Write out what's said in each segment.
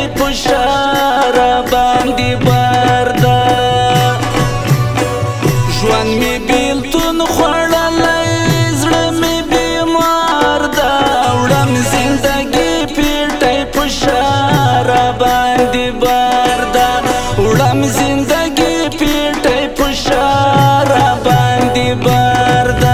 فشار باندې بار ده ژوند مې بیلتون خوړلی زړه مې بیمار ده وړم زندګي پیټی فشار باندې بار ده وړم زندګي پیټی فشار باندې بار ده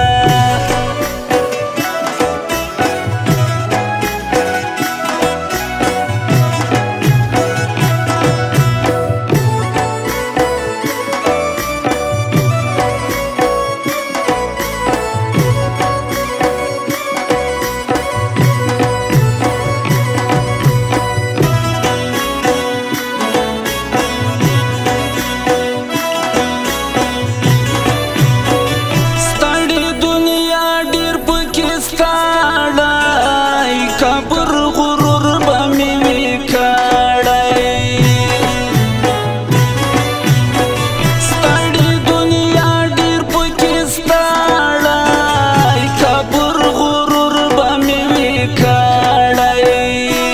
کبر غرور به مې وي کړی ستړې دنیا ډېر پکې ستړی کبر غرور به مې وي کړی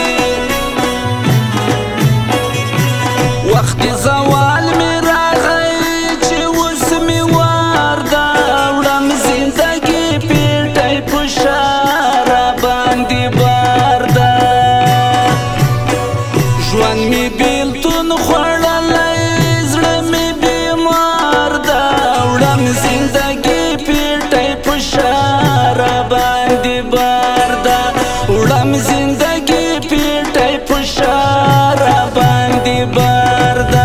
وخت زوال مې راغی چې اوس مې وار ده وړم زندګي پیټی فشار باندې بار ده ژوند مې بیلتون خوړلی زړه مې بیمار ده وړم زندګي پیټی فشار باندې بار ده وړم زندګي پیټی فشار باندې بار ده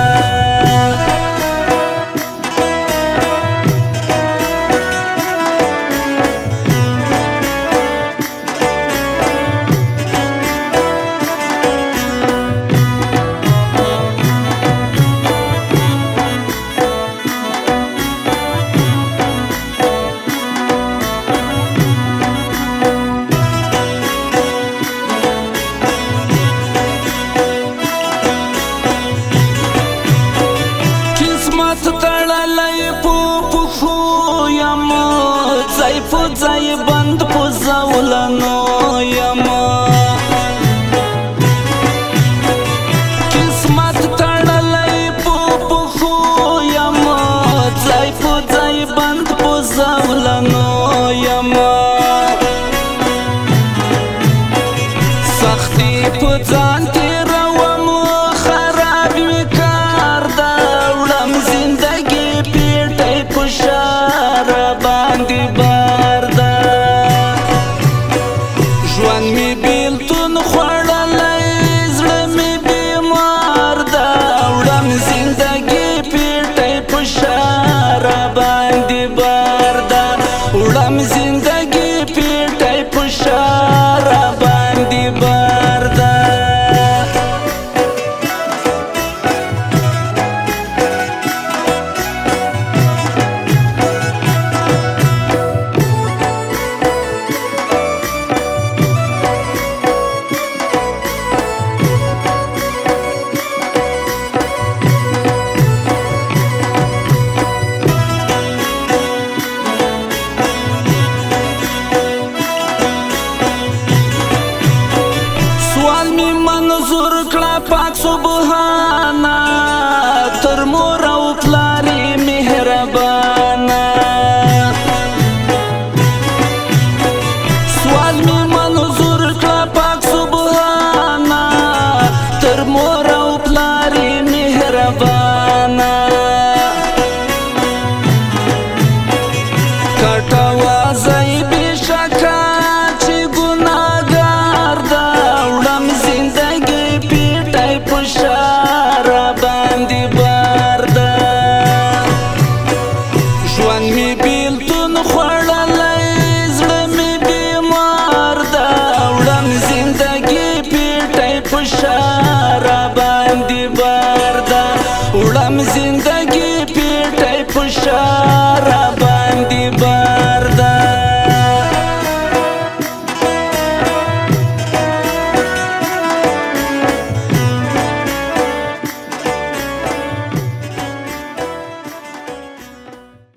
تړلی په پښو یم ځای په ځای بند په زولنو یم قسمت تړلی په پښو یم ځای په ځای بند په زولنو یم سختي په ځان تېروم خراب مې کار ده وړم زندګي پیټی فشار باندې بار ده ژوند مې بیلتون خوړلی زړه مې بیمار ده وړم زندګي پیټی فشار باندې بار ده وړم زندګي پیټی فشار باندې بار ده سوال می منظور کړه پاک سبحانه تر مور او پلارې مهربانه سوال می منظور کړه پاک سبحانه تر مور او پلارې مهربانه کټوا ځای بېشکه چې ګناهګار ده وړم زندګي پیټی فشار باندې بار ده ژوند مې بیلتون خوړلی زړه مې بیمار ده وړم زندګي پیټی فشار باندې بار ده وړم زندګي پیټی فشار